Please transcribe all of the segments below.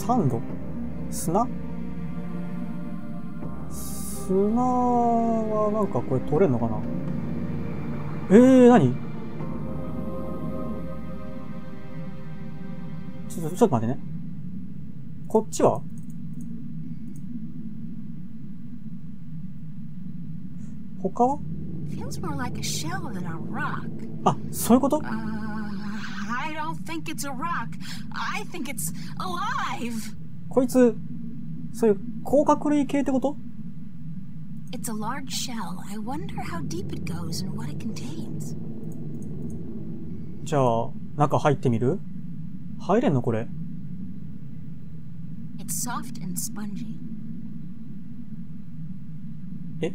サンド？砂はなんかこれ取れんのかな？何？ちょっと待ってね。こっちは？他は？ Feels more like a shell than a rock. あ、そういうこと？ I don't think it's a rock. I think it's alive. こいつ、そういう甲殻類系ってこと？ It's a large shell. I wonder how deep it goes and what it contains. じゃあ、中入ってみる？入れんのこれ？ It's soft and spongy. え？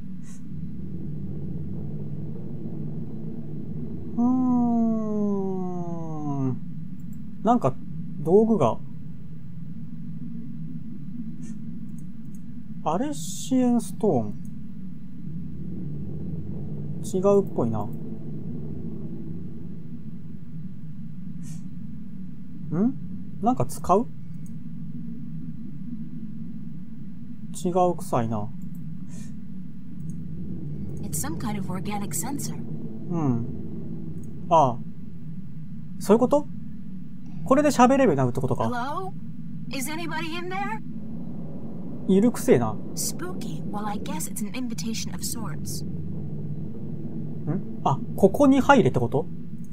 なんか道具がアレシエンストーン違うっぽいな。なんか使う？違う臭いな。 It's some kind of organic sensor. ああ、そういうこと？これで喋れるようになるってことか。 Hello? Is anybody in there? いるくせえな。 Spooky. Well, I guess it's an invitation of sorts. あ、ここに入れってこと？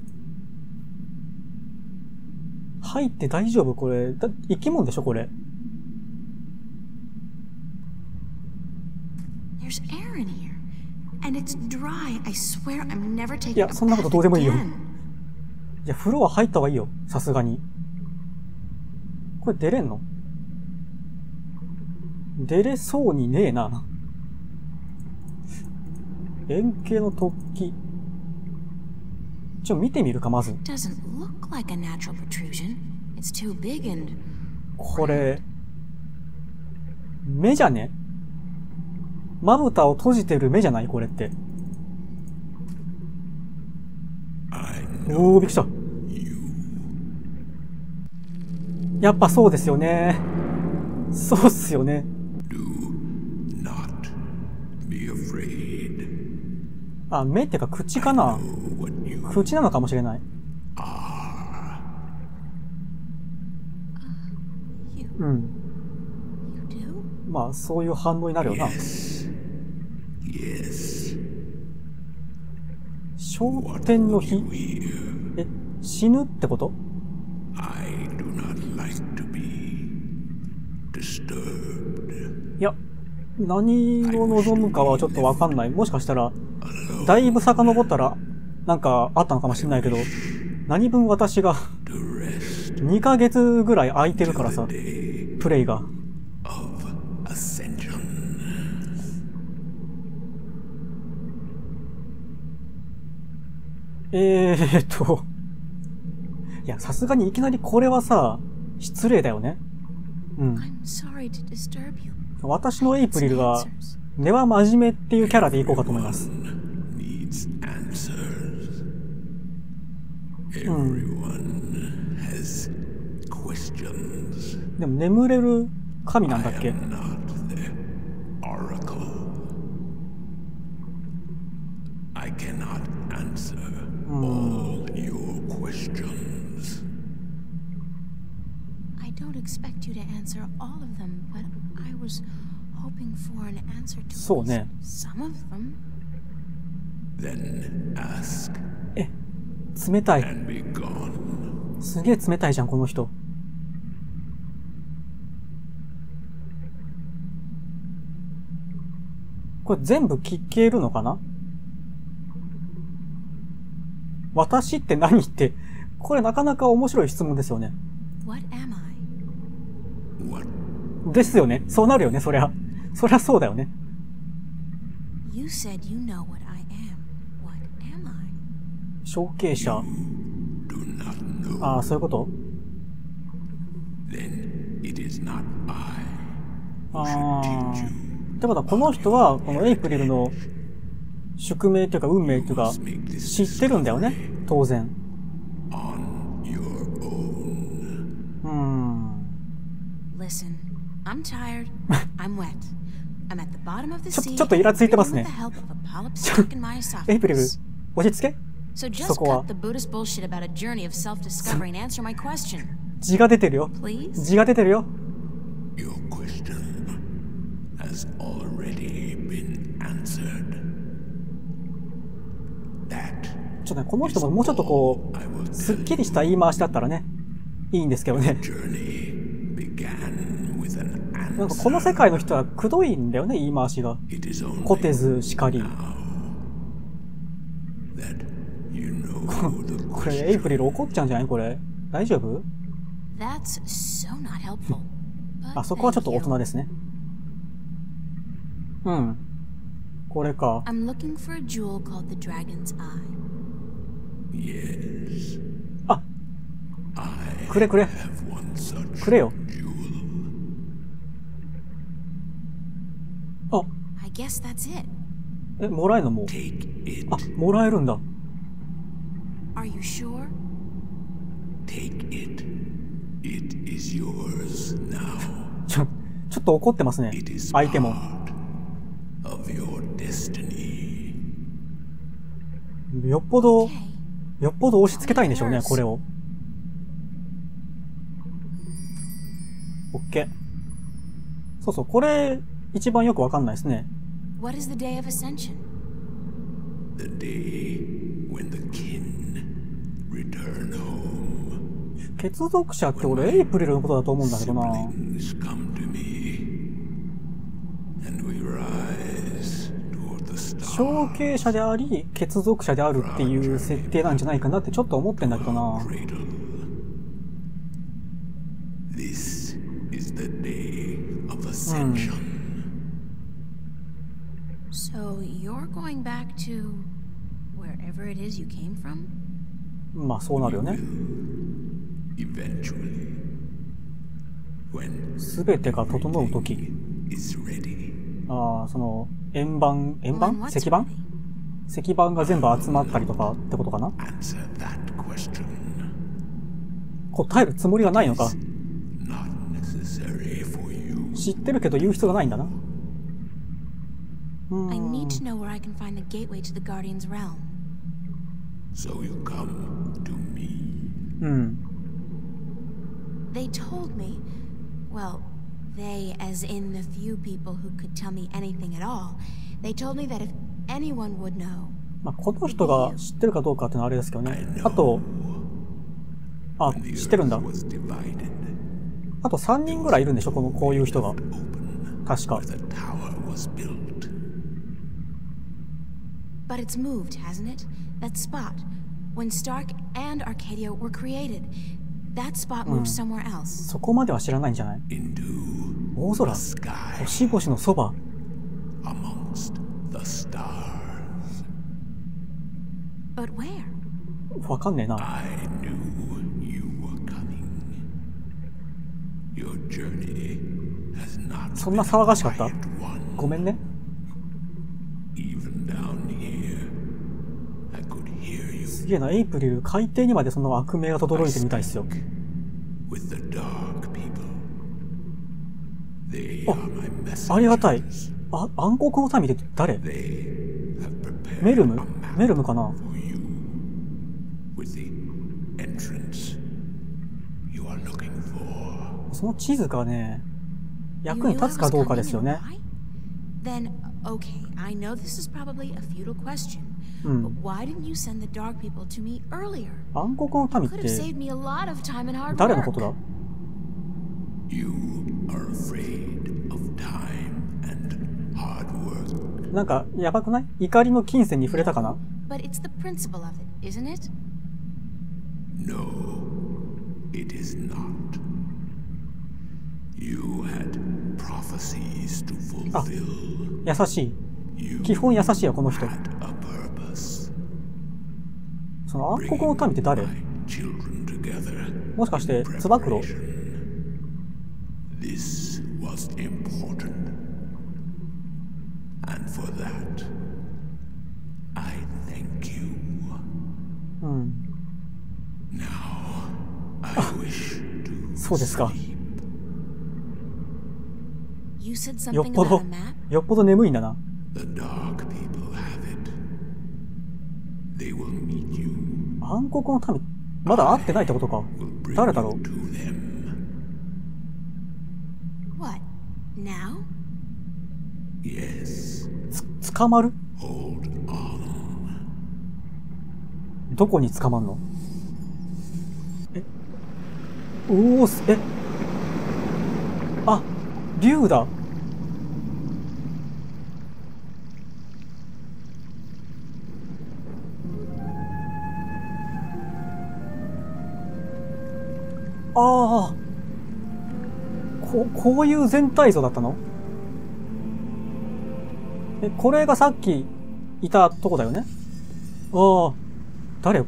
入って大丈夫？これ、生き物でしょこれ。 There's air in here. And it's dry. I swear I'm never taking いや、 a そんなこと bath どうでもいいよ。 again. いや、風呂は入った方がいいよ。さすがに。これ出れんの？出れそうにねえな。円形の突起。見てみるか、まず。 Doesn't look like a natural protrusion. It's too big and これ、目じゃね？まぶたを閉じてる目じゃない？これって。おー、びっくりした。やっぱそうですよね。そうっすよね。あ、目ってか口かな？口なのかもしれない。まあ、そういう反応になるよな。昇天の日？死ぬってこと？いや、何を望むかはちょっとわかんない。もしかしたら、だいぶ遡ったら、なんかあったのかもしれないけど、何分私が、2ヶ月ぐらい空いてるからさ、プレイが。いや、さすがにいきなりこれはさ、失礼だよね。私のエイプリルは、根は真面目っていうキャラでいこうかと思います。でも眠れる神なんだっけ？そうね。冷たい。すげえ冷たいじゃん、この人。これ全部聞けるのかな？私って何って、これなかなか面白い質問ですよね。ですよね。そうなるよね、そりゃ。そりゃそうだよね。承継者。ああ、そういうこと？ああ。ってことは、この人は、このエイプリルの宿命というか運命というか、知ってるんだよね、当然。 Listen, I'm tired. I'm wet. I'm at the bottom of the ち sea. ょっとイラついてます breathing ね with the help of a polyp stuck in my エイプリル esophagus. 落ち着け So just そこは cut the Buddhist bullshit about a journey of self-discovery and answer my question, 字が出てるよ please. 字が出てるよ Your question has already been answered. That ちょっとねこの人ももうちょっとこうすっきりした言い回しだったらねいいんですけどね journey began with an なんか answer. この世界の人はくどいんだよね言い回しが It is only コテズしかり that you know the これエイプリル怒っちゃうんじゃないこれ大丈夫 That's so not helpful. あ But そこはちょっと thank 大 you. 人ですねうんこれか I'm looking for a jewel called the Dragon's Eye. yes. あくれくれ Have one such くれよ jewel. あ I guess that's it. えもらえるのもう Take it. あもらえるんだ Are you sure? Take it. It is yours now. ちょっと怒ってますね It is 相手も part of your destiny. よっぽど Okay. よっぽど押し付けたいんでしょうねこれをオッケーそうそうこれ一番よくわかんないですね What is the day of ascension? The day when the kin return home. 血族者って俺エイプリルのことだと思うんだけどな Siblings come to me, and we rise toward the star. 承継者であり血族者であるっていう設定なんじゃないかなってちょっと思ってんだけどな Cradle. This is the day of ascension. So you're going back to wherever it is you came from? まあそうなるよね Eventually, when 全てが整う時 is ready. ああその円盤 When what's 石板 ready? 石板が全部集まったりとかってことかな Answer that question. 答えるつもりはないのか Not necessary for you. 知ってるけど言う必要がないんだな I need to know where I can find the gateway to the Guardian's realm. So you come to me. うん They told me, well, they as in the few people who could tell me anything at all, they told me that if anyone would know, まあこの人が知ってるかどうかっていうのはあれですけどねあとあ The 知ってるんだ earth was divided. あと3人ぐらいいるんでしょこういう人が確か The tower was built. but it's moved, hasn't it? That spot. When Stark and Arcadia were created, that spot moved somewhere else. そこまでは知らないんじゃない Into 大空 the sky 星々のそば amongst the stars. But where? わかんねえな I knew you were coming. Your journey has not そんな騒がしかった been a quiet one. ごめんね Even down here, I could hear you すげえなエイプリル海底にまでその悪名が轟いてるみたいっすよ with the dark people. They あ are my messengers. ありがたいあ暗黒の民って誰 They have prepared メルム a map メルムかな for you with the entrance you are looking for. その地図がね You 役に knew 立 I つ was かどうか coming ですよ and ね why? Then, okay, I know this is probably a futile question, Hmm. but why didn't you send the dark people to me earlier? 暗黒の民っ Could have て saved me a lot of time and hard 誰の work. ことだ You are afraid of time and hard work. なんかやばくない怒りの金銭に触れたかな But it's the principle of it, isn't it? No, it is not. You had prophecies to fulfill. 優しい You 基本優しいよこの人 had a purpose. その暗黒の民って誰 My children together. もしかしてつば九郎 This was important. And for that, I thank you. うん Now, I wish to そうですか sleep. You said よっ something ぽ about ど a map? よっぽど眠いんだな。 The Dark People have it. They will meet you. 暗黒の民、まだ会ってないってことか。 Will bring 誰だろ you う。 to them. What? Now? Yes. 捕まる？ Hold on. どこに捕まんの？おお、あ、竜だ。ああ、こういう全体像だったの？これがさっきいたとこだよね。ああ、誰？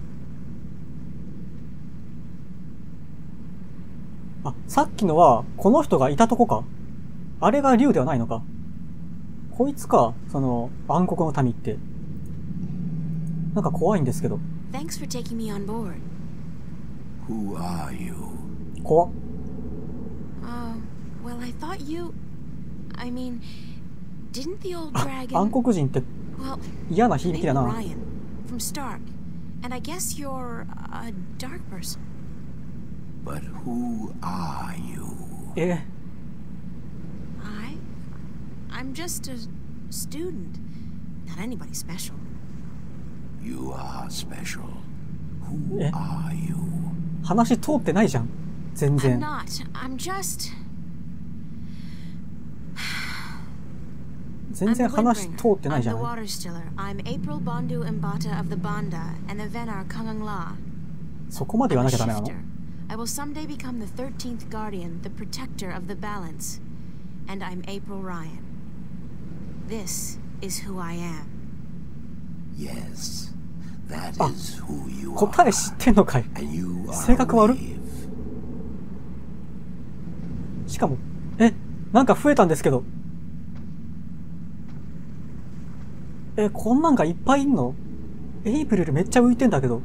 あ、さっきのはこの人がいたとこか。あれが竜ではないのか。こいつか、その暗黒の民って。なんか怖いんですけど。 Thanks for taking me on board. Who are you? 怖っ。 Well, I thought you... I mean, didn't the old 暗 dragon... 黒人って Well, 嫌な響きだ maybe な。 Ryan from Stark. And I guess you're a dark person. But who are you? I'm just a student. Not anybody special. You are special. Who え、 are you? 話通ってないじゃん。全 I'm 然。 not. I'm just... 全 I'm 然 the 話 Windbringer. 通ってない I'm じゃ the ない。 Water Stiller. I'm April Bondu Mbata of the Banda and the Venar Kangang La. そこまで言 I'm わ a なきゃダメなの？ shifter. I will someday become the 13th Guardian, the protector of the balance. And I'm April Ryan. This is who I am. Yes. That is who you are. 答え知ってんのかい。 And you are 性格悪っ。 Wave. しかも、なんか増えたんですけど。こんなんがいっぱいいんの？エイプリルめっちゃ浮いてんだけど。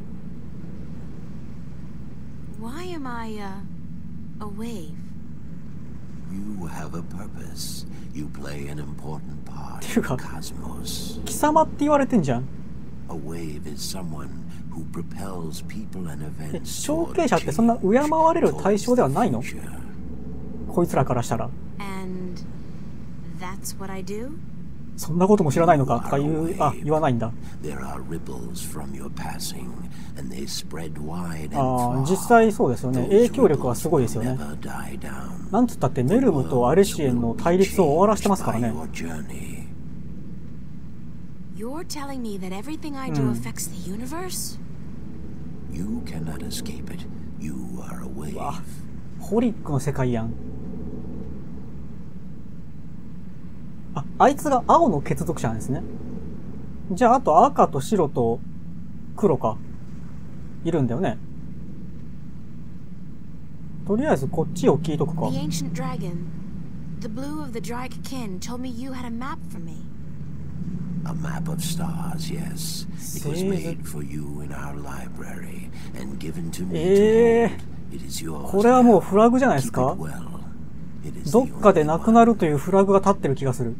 Why am I, a wave? You have a purpose. You play an important part in the ていうか、 cosmos. 貴様って言われてんじゃん。 A wave is someone who propels people and events 承 toward 継者ってそんな change, 敬われる対象ではないの？ towards the future. こいつらからしたら。 And that's what I do? そんなことも知らないのかとか言わないんだ。 There are ripples from your passing, and they spread wide and ああ、 far. 実際そうですよね。 Those 影響力は ripples すごいですよ will ね。 never die down. なんつったってメルムとアレシエンの対立を終わらせてますからね。 By your journey. You're telling me that everything I do affects the universe? You cannot escape it. You are a wave. ホリックの世界やん。あいつが青の血族者なんですね。じゃあ、あと赤と白と黒か。いるんだよね。とりあえずこっちを聞いとくか。 The ancient dragon, the blue of the Drake kin, told me you had a map for me. A map of stars, yes. It was See, made for you in our library and given to me to え hold. It is yours これはもう now. フラグじゃないです Keep か？ it well. It is どっ the かで only なく one. なるというフラグが立ってる気がする。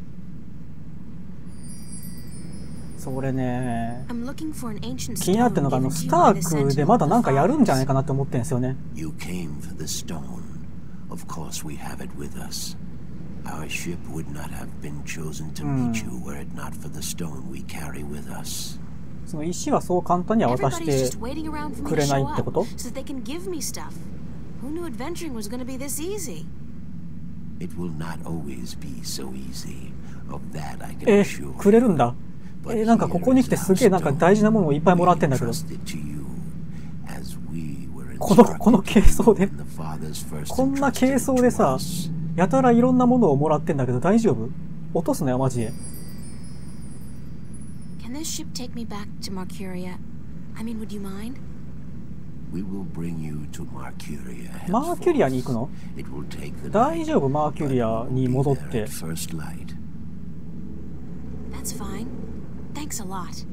それね、 I'm looking for an ancient 気になってるのが stone ス given タ to you by the ークで Sentinel ま of だ the なんかやるんじゃない Fathers. かなって思ってるんですよね。 You came for the stone. Of course we have it with us. Our ship would not have been chosen to meet you were it not for the stone we carry with us. その石はそう簡単には渡し Everybody's て just waiting around for me く to れない show ってこ up と？ so that they can give me stuff. Who knew adventuring was going to be this easy? It will not always be so easy. Of that I can assure you. くれるんだ。なんかここに来てすげえなんか大事なものをいっぱいもらってんだけど。この軽装で、こんな軽装でさ、やたらいろんなものをもらってんだけど大丈夫？落とすなよマジで。 Can this ship take me back to Marcuria? I mean, would you mind? We will bring you to Marcuria. マーキュリアに行くの？ It will take the 大丈夫マーキュリアに戻って。 first light. That's fine. Thanks a lot.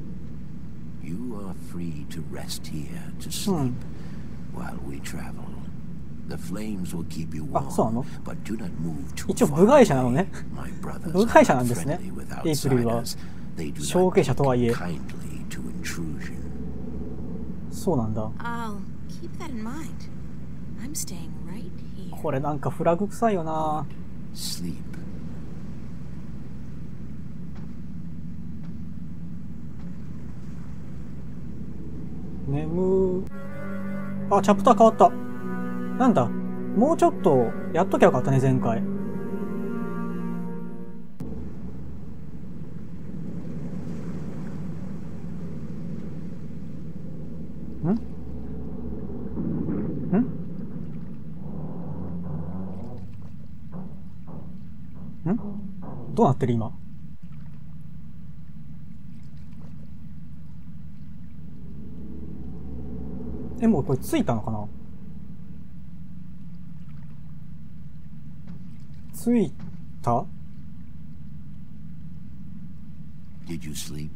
You are free to rest here to sleep while we travel. あ、そうなの？一応部外者なのね。部外者なんですね。エイプリルは。承継者とはいえ。そうなんだ。これなんかフラグ臭いよな。あ、チャプター変わった。なんだ、もうちょっとやっときゃよかったね、前回。どうなってる今。もうこれついたのかな？ついた？ Did you sleep?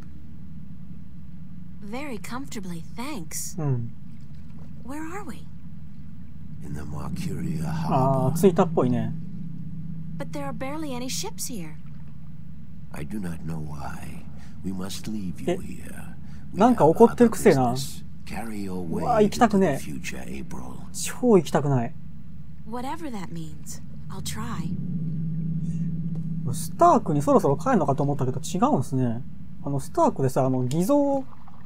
Very comfortably, thanks. Where are we? In the Marcuria Harbor. ああ、ついたっぽいね。 But there are barely any ships here. I do not know why. We must leave you here. なんか怒ってるくせえな。 うわあ、行きたくねえ。超行きたくない。 Whatever that means, I'll try. スタークにそろそろ帰るのかと思ったけど違うんですね。スタークでさ、偽造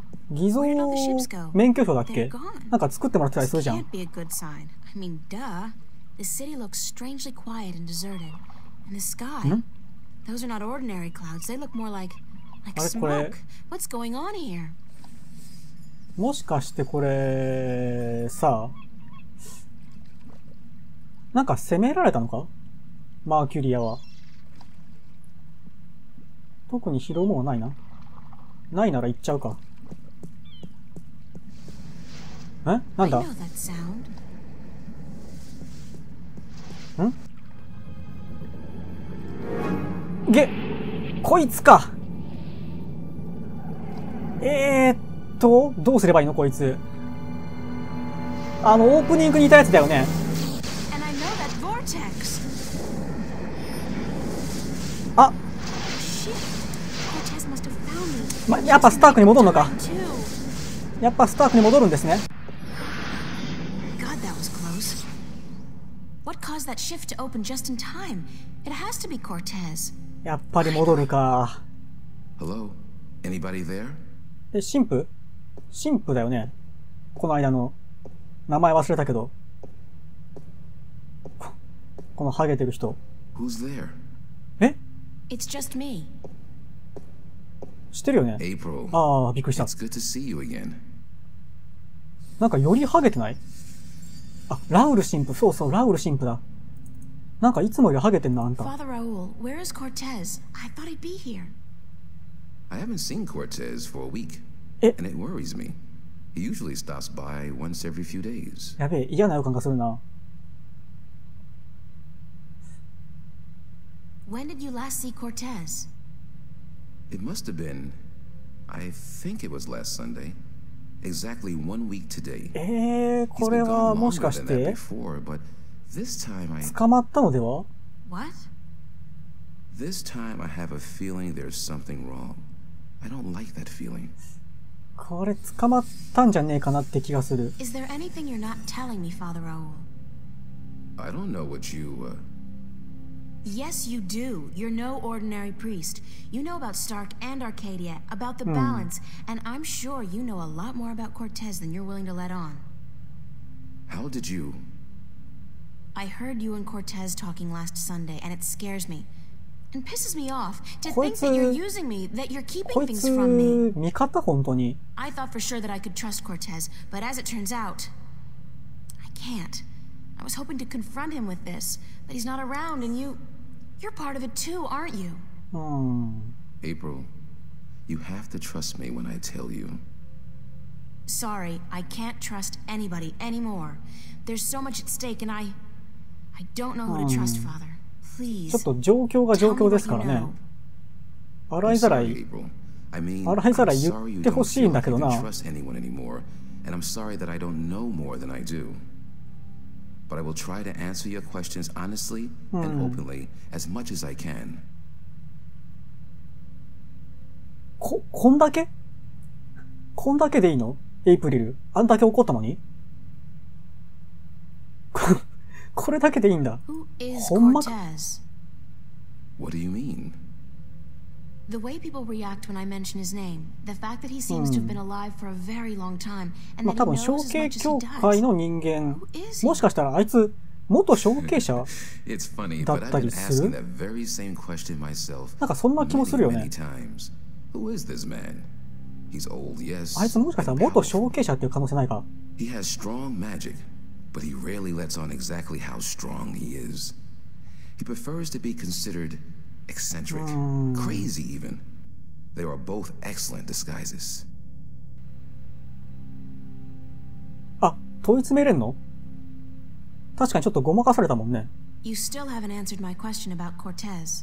免許証だっけ？なんか作ってもらってたりするじゃん。 Can't be a good sign. I mean, duh. The city looks strangely quiet and deserted. And the sky, those are not ordinary clouds. They look more like smoke. What's going on here? もしかしてこれさ、なんか攻められたのか？マーキュリアは。特に拾うものないな。ないなら行っちゃうか。なんだ？こいつか。どうすればいいのこいつ。オープニングにいたやつだよね。あ、やっぱスタークに戻るのか。やっぱスタークに戻るんですね。やっぱり戻るか。神父だよね。この間の名前忘れたけど、このハゲてる人。知ってるよね。ああ、びっくりした。なんかよりハゲてない？あ、ラウル神父。そうそう、ラウル神父だ。なんかいつもよりハゲてんな、あんた。 Father Raul, where is Cortez? I thought he'd be here. I haven't seen Cortez for a week, and it worries me. He usually stops by once every few days. やべえ、嫌な予感がするな。 When did you last see Cortez? It must have been, I think it was last Sunday. Exactly 1 week today. これはもしかして捕まったのでは？ What? This time I have a feeling there's something wrong. I don't like that feeling. これ捕まったんじゃねえかなって気がする。 Is there anything you're not telling me, Father Raul? I don't know what you, Yes, you do. You're no ordinary priest. You know about Stark and Arcadia, about the balance, and I'm sure you know a lot more about Cortez than you're willing to let on. How did you? I heard you and Cortez talking last Sunday, and it scares me. And pisses me off to think that you're using me, that you're keeping things from me. 味方本当に。 I thought for sure that I could trust Cortez, but as it turns out, I can't. I was hoping to confront him with this, but he's not around, and you're part of it too, aren't you? April, you have to trust me when I tell you. Sorry, I can't trust anybody anymore. There's so much at stake, and I don't know who to trust, Father. Please. ちょっと状況が状況ですからね。洗いざらい言ってほしいんだけどな。 but I will try to answer your questions honestly and openly as much as I can. こんだけでいいの？エイプリル。あんだけ怒ったのにこれだけでいいんだ。ほんまか？ What do you mean? The way people react when I mention his name, the fact that he seems to have been alive for a very long time, and まあ that 多 he 分 knows 象 as 形 much as 協 he 会 does. の人間、 Who is he? もしかしたらあいつ元象形者 It's funny, だ but っ I've た been りす asking る？ that very same question myself なんかそんな気もするよ many, ね。 many times. Who is this man? He's old, yes. あいつもしかしたら and 元 powerful. 象形者っていう可能性ないか？ He has strong magic, but he rarely lets on exactly how strong he is. He prefers to be considered eccentric, crazy even. They are both excellent disguises. あ、問い詰めれんの？確かにちょっとごまかされたもんね。 You still haven't answered my question about Cortez.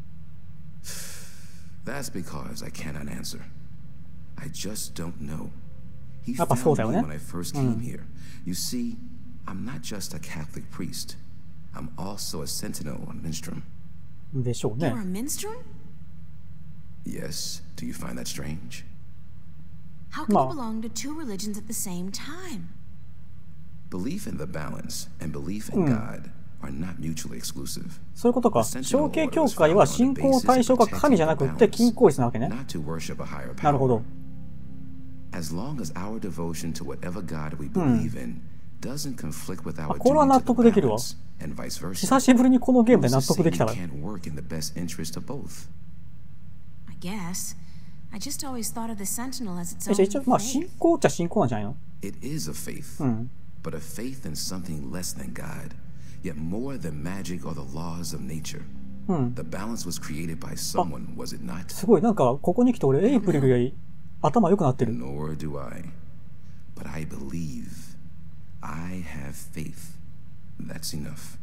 That's because I cannot answer. I just don't know. He やっぱそう found だよ me ね。 when I first came here. You see, I'm not just a Catholic priest. I'm also a sentinel on Minstrom. でしょうね You're。a minstrel? Yes, do you find that strange? How can Ma. you belong to two religions at the same time? Belief in the balance and belief in God are not mutually exclusive. そういうことか。象形協会は信仰対象が神じゃなくって金庫室なわけね。 Not to worship a higher なるほ power. ど。 As long as our devotion to whatever God we believe in doesn't conflict with our これは duty 納 to 得 the できるわ。 balance and vice versa. 久しぶりにこのゲームで納 Who's to 得 say できたわ。 it can't work in the best interest of both? I guess. I just always thought of the Sentinel as its じゃあ own 一応、まあ faith. 信仰っちゃ信仰なんじゃないの？ It is a faith, but a faith in something less than God, yet more than magic or the laws of nature. The balance was created by someone, was it not? すごい、なんかここに来て俺エイプリルより頭良くなってる。 Nor do I. But I believe. I have faith. That's enough.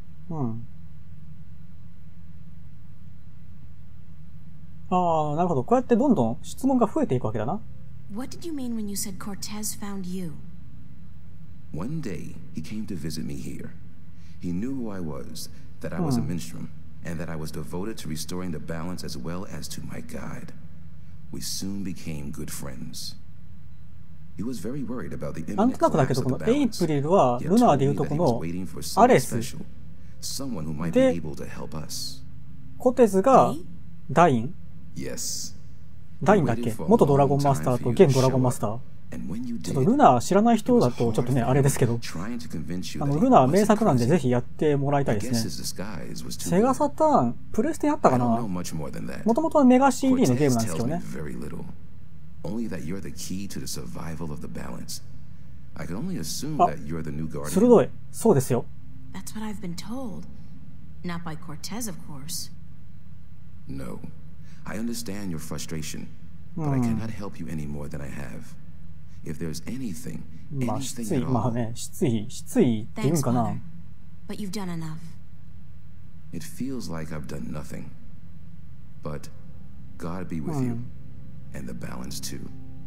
ああ、なるほど。こうやってどんどん質問が増えていくわけだな。 What did you mean when you said Cortez found you? One day, he came to visit me here. He knew who I was, that I was a minstrel, and that I was devoted to restoring the balance as well as to my God. We soon became good friends. He was very worried about the なん imminent となくだけ collapse ど、 of こ the のエイ balance. プリルは Yet ルナー told でいう me と that こ he was の waiting for ア someone レス、 special, someone who might be で able to help us. コテズがダイン Yes. ダインだっけ？元ドラゴンマスターと現ドラゴンマスター。 And when you ちょ did, っとルナー知らない人だとちょっとね、あれですけど、 trying to convince you あ that の he ルナー wasn't 名作なんで crazy. ぜひやってもらいた I いで guess すね。 his disguise was too セガ good. サターン、プレステにあったか I don't な？ know much more than that. もともとはメガ CD のゲームなん Cortez ですけど tells me ね。 very little. Only that you're the key to the survival of the balance. I can only assume that you're the new guardian. 鋭い。そうですよ。 That's what I've been told. Not by Cortez, of course. No. I understand your frustration, but I cannot help you any more than I have. If there's anything, まあ、 anything 失意、 at まあ all, ね、失意って言うん Thanks, かな Mother.。But you've done enough. it feels like I've done nothing. But God be with you, and the balance too.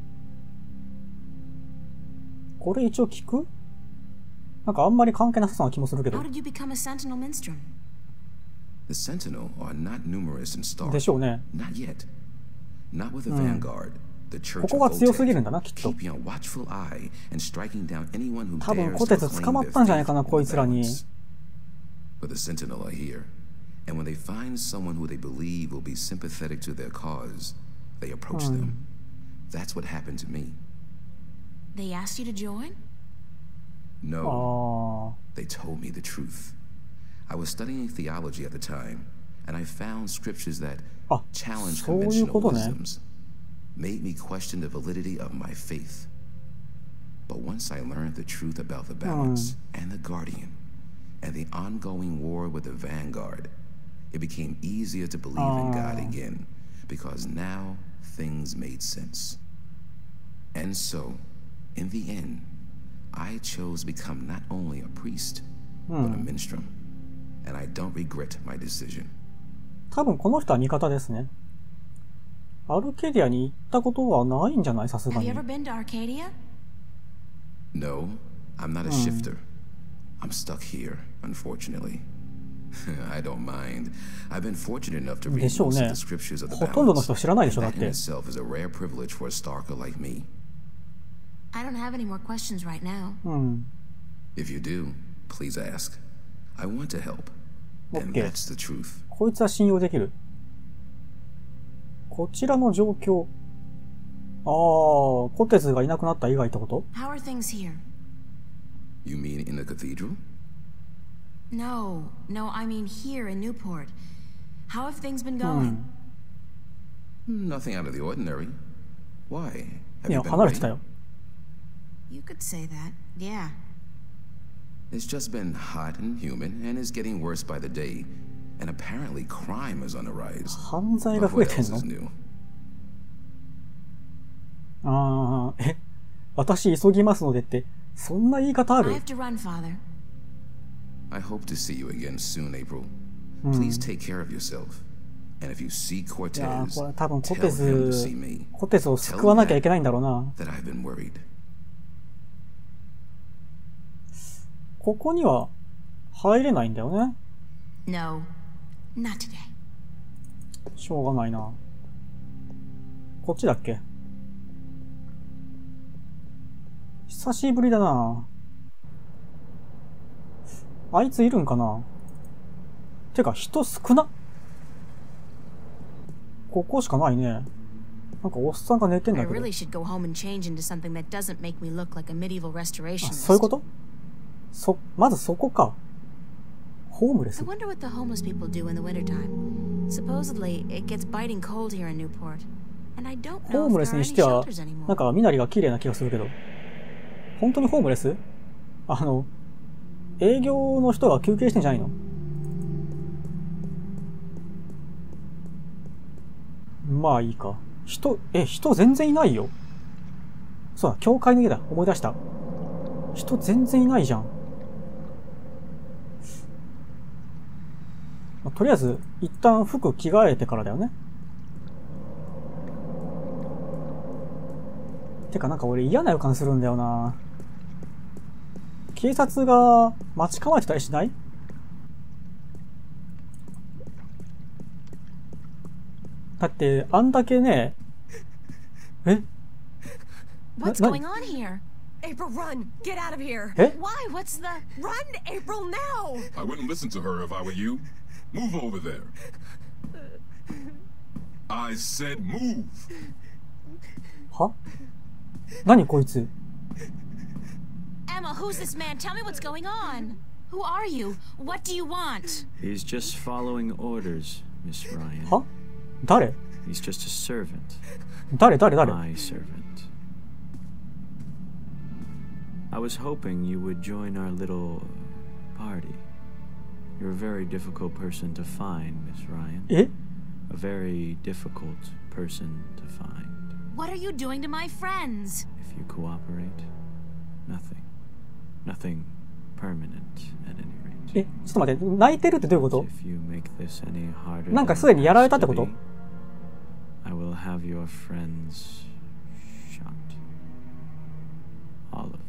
これ一応聞く？なんかあんまり関係なさそうな気もするけど How。did you become a Sentinel Minstrom? The Sentinel are not numerous in Star. でしょうね。 Not yet. Not with the Vanguard. The Church ここ of が強すぎ Voltaic, るんだな、きっと。 keeping a watchful eye and striking down anyone who 多分 dares コ to テツ claim 捕ま their ったんじゃない faith かな、 in こい the つらに。 balance. But the Sentinel are here, and when they find someone who they believe will be sympathetic to their cause, they approach them. That's what happened to me. They asked you to join? No, あ they told me the truth. I was studying theology at the time, and I found scriptures that あ。あ、 challenged そういう conventional ことね。 wisdoms, made me question the validity of my faith. But once I learned the truth about the balance and the Guardian and the ongoing war with the Vanguard, it became easier to believe in God again because now things made sense. And so, in the end, I chose to become not only a priest, but a minstrel. And I don't regret my decision. 多分この人は味方ですね。アルケディアに行ったことはないんじゃない？さすが Have に you。ever been to Arcadia? No, I'm not a shifter. I'm stuck here, unfortunately. I don't mind. I've been fortunate enough to read でしょう most ね。 of the scriptures of the ほとんどの balance. 人知らないでしょ、だっ That in て。 itself is a rare privilege for a stalker like me. I don't have any more questions right now. うん。 If you do, please ask. I want to help. And Okay. that's the truth. こいつは信用できる。こちらの状況。ああ、コテズがいなくなった以外ってこと？ How are things here? You mean in the cathedral? No, I mean here in Newport. How have things been going? Nothing out of the ordinary. Why? い Have や、 you been 離れてた away? よ。 You could say that, yeah. It's just been hot and humid, and is getting worse by the day. And apparently crime is on the rise. 犯罪が But 増え what てん else の？ is new? ああ、私急ぎますのでって、そんな言い方あ I る？ have to run, Father. I hope to see you again soon, April. Please take care of yourself. And if you see いやー、 Cortez, これ多分コ tell テ him to ズ see me. コテズを救わなきゃいけないんだろうな。 That I've been worried. ここには入れないんだよね。 No, not today. しょうがないな。こっちだっけ？久しぶりだな。あいついるんかな？てか人少な。ここしかないね。なんかおっさんが寝てん I だけど。 really should go home and change into something that doesn't make me look like a medieval あ、 restorationist. そういうこと？まずそこか。ホームレ I ス。 wonder what the homeless people do in the wintertime. Supposedly, it gets biting cold here in Newport. And I don't ホー know ムレ if ス there are に any しては、 shelters なん anymore. か身なりが綺麗な気がするけど。本当にホームレス？営業の人が休憩してんじゃないの？まあいいか。人全然いないよ。そうだ、教会の家だ。思い出した。人全然いないじゃん。まあ、とりあえず、一旦服着替えてからだよね。てかなんか俺嫌な予感するんだよな。警察が待ち構えてたりしない？だってあんだけね、 What's What? going on here? April, run! Get out of here! Why? What's the... Run, April, now! I wouldn't listen to her if I were you. Move over there. I said move. は？何こいつ？ Emma, who's this man? Tell me what's going on. Who are you? What do you want? He's just following orders, Miss Ryan. は？誰？ He's just a servant. 誰？ My servant. I was hoping you would join our little party. You're a very difficult person to find, Miss Ryan. え？ A very difficult person to find. What are you doing to my friends? If you cooperate, nothing. Nothing permanent, at any rate. え、ちょっと待って、泣いてるってどういうこと？ If you make this any harder なんか than すでにやられ it たって has こ to と？ be, I will have your friends shot. All of them.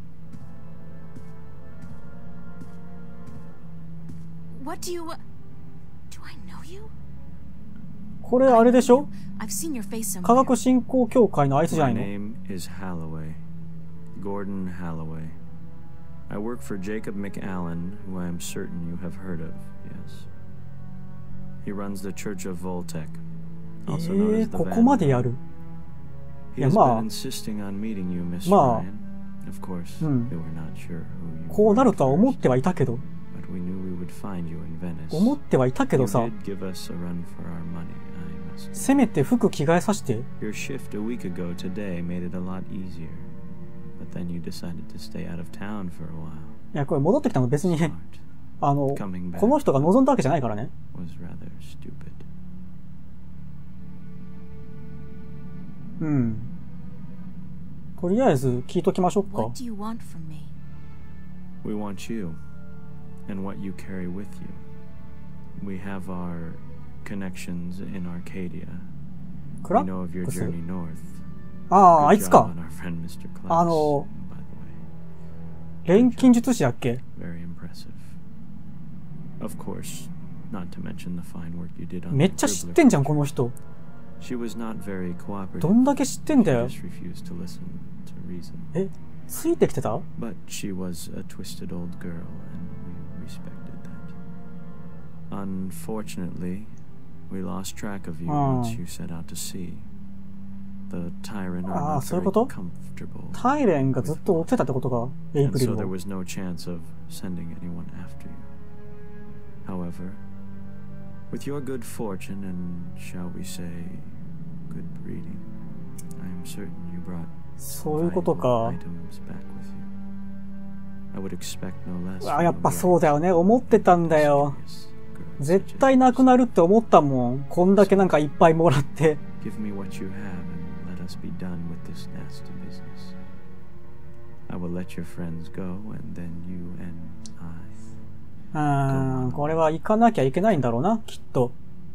What do you... Do I know you? これあれでしょ？ I've seen your face 科 somewhere. 学振興協会のあいつじゃな My いの？ name is Halloway. Gordon Halloway. I work for Jacob McAllen, who I am certain you have heard of, yes. He runs the Church of Voltec, also known as the ここまでや Vanguard. る。 He Yeah, has まあ、 been insisting on meeting you, Miss まあ、 Ryan. Of course, うん。 we were not sure who you こうな were るとは思っ first, てはいたけど、 but we knew we would find you in Venice. 思ってはいたけ You どさ、 did give us a run for our money, I must. せめて服着替えさせて。 Your shift a week ago today made it a lot easier, but then you decided to stay out of town for a while. いや、これ戻ってきたの別に、 Smart この人が望んだわけじゃないからね。 was rather stupid. うん。とりあえず聞いときましょうか。 What do you want from me? We want you and what you carry with you. We have our connections in Arcadia. ク We ラ know of your ックス。 journey north. ああ、あ Good いつ job か。 on our friend Mr. あ Klaus, の、 by the way. 錬金術師だっけ？ Very impressive. Of course, not to mention the fine work you did on めっちゃ知ってんじゃん、この人。 She was not very cooperative. どんだけ知ってんだよ。 She just refused to listen to reason. え、ついてきてた？ But she was a twisted old girl, and we respected that. Unfortunately, we lost track of you once you set out to sea. The Tyrant are not very comfortable. タイレンがずっと追ってたってことか、エイプ And リル so there を。 was no chance of sending anyone after you. However, with your good fortune and, shall we say, good breeding, I am certain you brought そういうこと valuable か。 items back with you. I would expect no less あ、 from や a っぱそうだよね。思ってたんだよ。 mysterious girl 絶 such 対なくなるって思ったもん。こんだけなんかいっぱいもらって。 as- Give me what you have and let us be done with this nasty business. I will let your friends go, and then you and I. これは行かなきゃいけないんだろうな、きっと。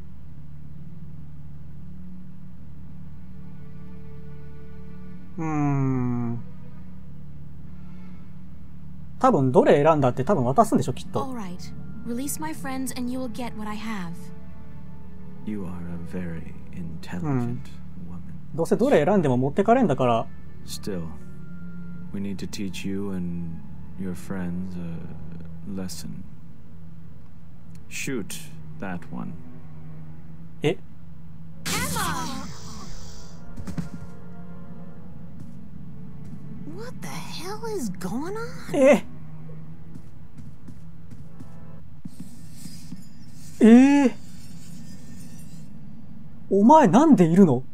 多分どれ選んだって多分渡すんでしょ、きっと。 All right. Release my friends and you will get what I have. You are a very intelligent woman. どうせどれ選んでも持ってかれんだから。 Still, we need to teach you and your friends a lesson. Shoot that one. え、 What the hell is going on? ええー、お前なんでいるの？